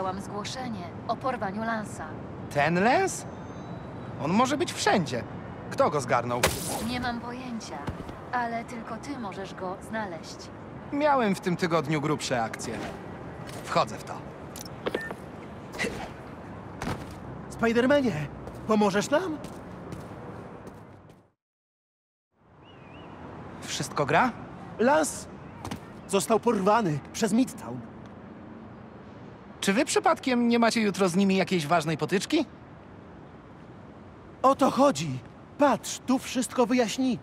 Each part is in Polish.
Dostałam zgłoszenie o porwaniu Lansa. Ten Lens? On może być wszędzie. Kto go zgarnął? Nie mam pojęcia, ale tylko ty możesz go znaleźć. Miałem w tym tygodniu grubsze akcje. Wchodzę w to. Spidermanie, pomożesz nam? Wszystko gra? Lance został porwany przez Midtown. Czy wy przypadkiem nie macie jutro z nimi jakiejś ważnej potyczki? O to chodzi. Patrz, tu wszystko wyjaśnili.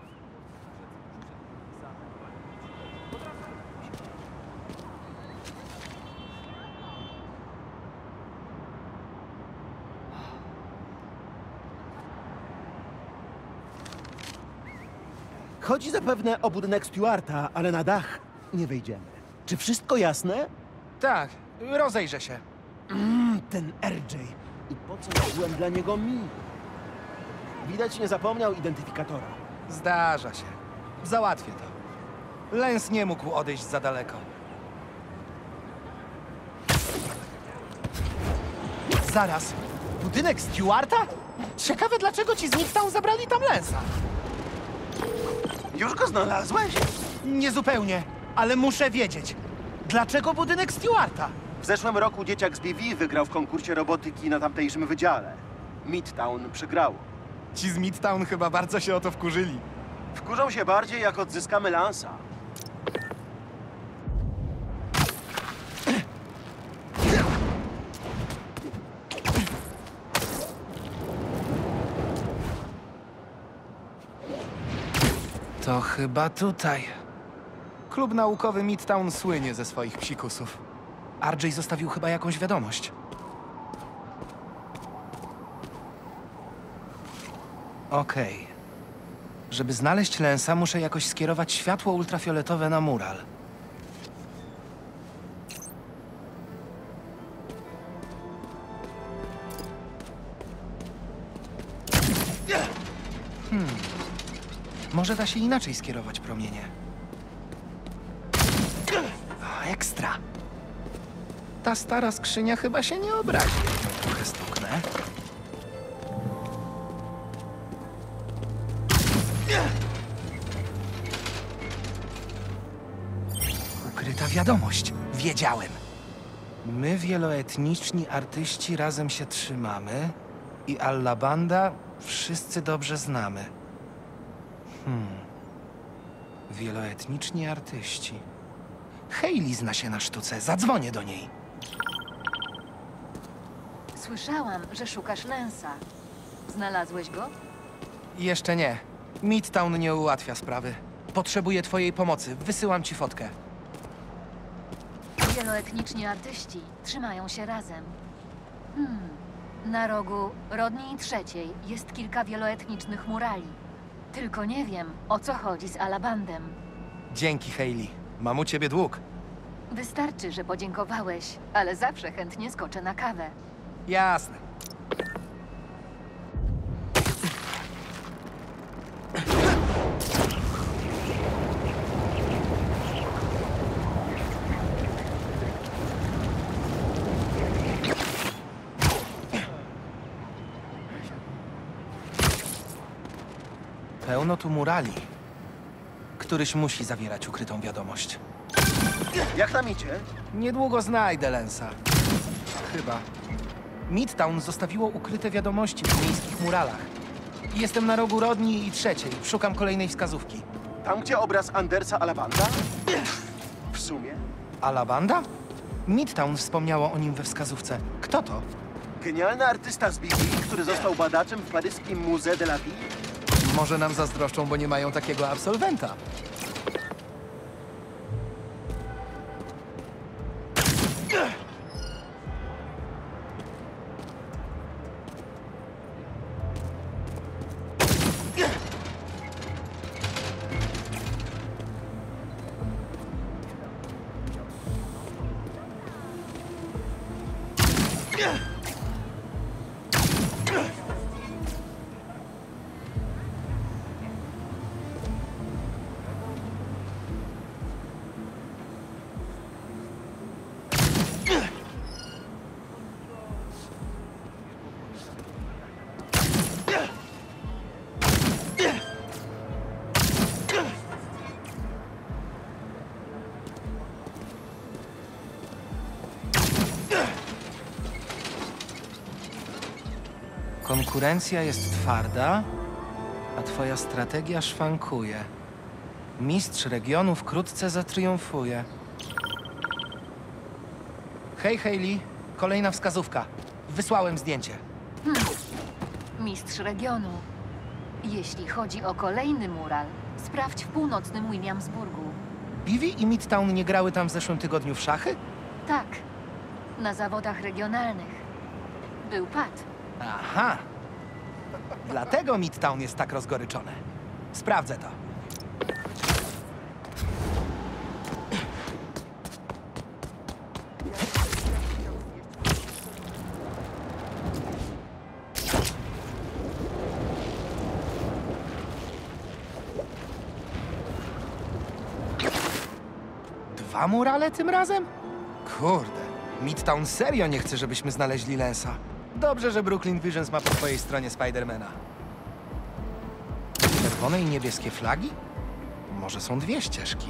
Chodzi zapewne o budynek Stewarta, ale na dach nie wejdziemy. Czy wszystko jasne? Tak, rozejrzę się. Ten RJ. I po co byłem dla niego miły? Widać, nie zapomniał identyfikatora. Zdarza się. Załatwię to. Lens nie mógł odejść za daleko. Zaraz. Budynek Stewarta? Ciekawe, dlaczego ci z Midtown zabrali tam Lensa. Już go znalazłeś? Niezupełnie, ale muszę wiedzieć. Dlaczego budynek Stewarta? W zeszłym roku dzieciak z BV wygrał w konkursie robotyki na tamtejszym wydziale. Midtown przegrało. Ci z Midtown chyba bardzo się o to wkurzyli. Wkurzą się bardziej, jak odzyskamy Lansa. To chyba tutaj. Klub naukowy Midtown słynie ze swoich psikusów. RJ zostawił chyba jakąś wiadomość. Okej. Żeby znaleźć Lensa, muszę jakoś skierować światło ultrafioletowe na mural. Może da się inaczej skierować promienie. O, ekstra. Ta stara skrzynia chyba się nie obrazi, jak ją trochę stuknę. Ukryta wiadomość. Wiedziałem. My, wieloetniczni artyści, razem się trzymamy i Alla Banda wszyscy dobrze znamy. Wieloetniczni artyści. Hayley zna się na sztuce. Zadzwonię do niej. Słyszałam, że szukasz Lensa. Znalazłeś go? Jeszcze nie. Midtown nie ułatwia sprawy. Potrzebuję twojej pomocy. Wysyłam ci fotkę. Wieloetniczni artyści trzymają się razem. Na rogu Rodney trzeciej jest kilka wieloetnicznych murali. Tylko nie wiem, o co chodzi z Alabandem. Dzięki, Hayley. Mam u ciebie dług. Wystarczy, że podziękowałeś, ale zawsze chętnie skoczę na kawę. Jasne. Pełno tu murali. Któryś musi zawierać ukrytą wiadomość. Jak tam idzie? Niedługo znajdę Lensa. Chyba. Midtown zostawiło ukryte wiadomości w miejskich muralach. Jestem na rogu Rodney i trzeciej. Szukam kolejnej wskazówki. Tam, gdzie obraz Andersa Alabanda? W sumie? Alabanda? Midtown wspomniało o nim we wskazówce. Kto to? Genialny artysta z BV, który został badaczem w paryskim Musée de la Ville. Może nam zazdroszczą, bo nie mają takiego absolwenta. Konkurencja jest twarda, a twoja strategia szwankuje. Mistrz regionu wkrótce zatriumfuje. Hej, Hayley. Kolejna wskazówka. Wysłałem zdjęcie. Mistrz regionu. Jeśli chodzi o kolejny mural, sprawdź w północnym Williamsburgu. Bivi i Midtown nie grały tam w zeszłym tygodniu w szachy? Tak, na zawodach regionalnych. Był pad. Aha. Dlatego Midtown jest tak rozgoryczone. Sprawdzę to. Dwa murale tym razem? Kurde, Midtown serio nie chce, żebyśmy znaleźli Lensa. Dobrze, że Brooklyn Visions ma po swojej stronie Spidermana. Czerwone i niebieskie flagi? Może są dwie ścieżki?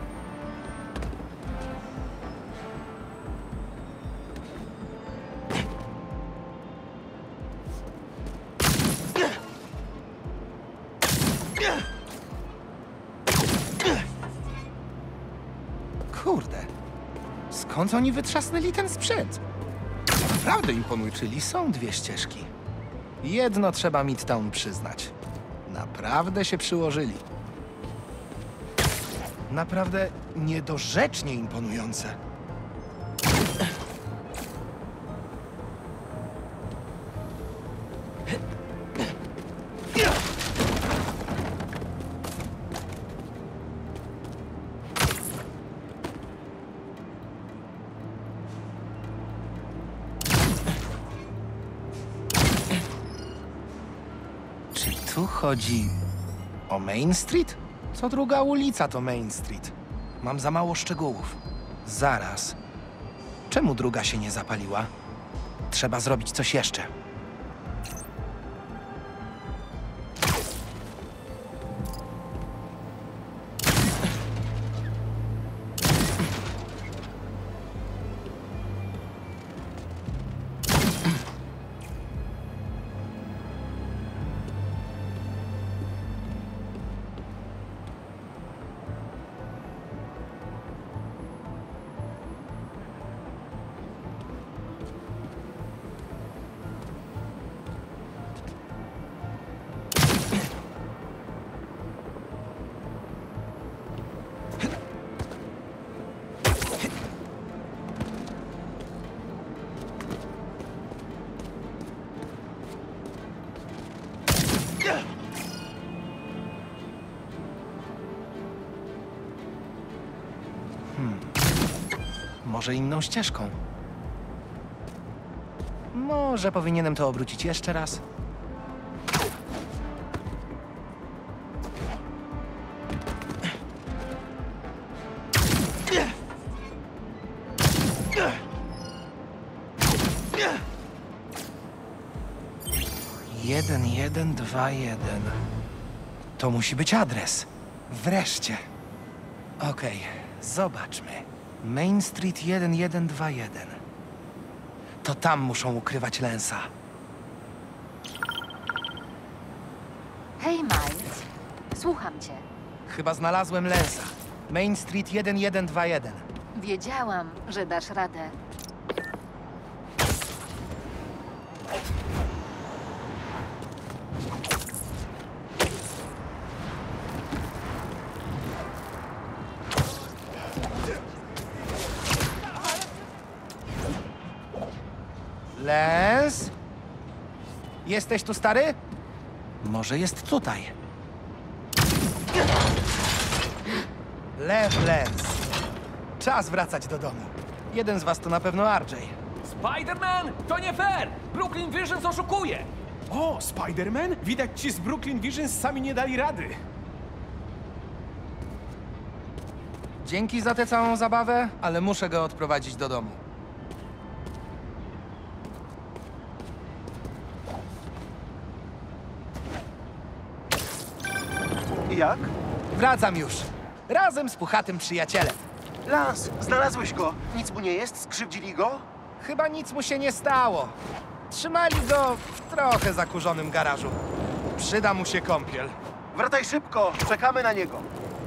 Kurde, skąd oni wytrzasnęli ten sprzęt? Naprawdę imponuje, czyli są dwie ścieżki. Jedno trzeba Midtown przyznać. Naprawdę się przyłożyli. Naprawdę niedorzecznie imponujące. Czy tu chodzi o Main Street? Co druga ulica to Main Street. Mam za mało szczegółów. Zaraz. Czemu druga się nie zapaliła? Trzeba zrobić coś jeszcze. Może inną ścieżką? Może powinienem to obrócić jeszcze raz? Jeden, 1, 2, 1. To musi być adres. Wreszcie. Okej, zobaczmy. Main Street 1121. To tam muszą ukrywać Lensa. Hej, Miles. Słucham cię. Chyba znalazłem Lensa. Main Street 1121. Wiedziałam, że dasz radę. Lens? Jesteś tu, stary? Może jest tutaj. Lew Lens. Czas wracać do domu. Jeden z was to na pewno RJ. Spider-Man? To nie fair! Brooklyn Visions oszukuje! O, Spider-Man? Widać ci z Brooklyn Visions sami nie dali rady. Dzięki za tę całą zabawę, ale muszę go odprowadzić do domu. I jak? Wracam już. Razem z puchatym przyjacielem. Lance, znalazłeś go. Nic mu nie jest? Skrzywdzili go? Chyba nic mu się nie stało. Zatrzymali go w trochę zakurzonym garażu. Przyda mu się kąpiel. Wracaj szybko, czekamy na niego.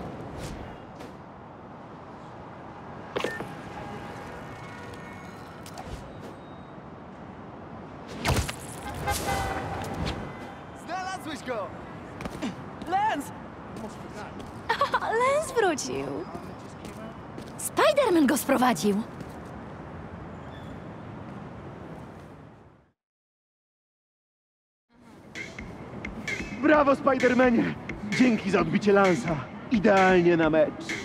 Znalazłeś go! Lance! Lens wrócił. Spider-Man go sprowadził. Brawo, Spidermanie! Dzięki za odbicie Lansa. Idealnie na mecz.